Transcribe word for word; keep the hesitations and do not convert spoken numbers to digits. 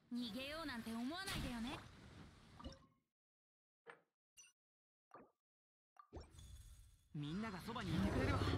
逃げようなんて思わないでよね。 みんながそばにいてくれるわ。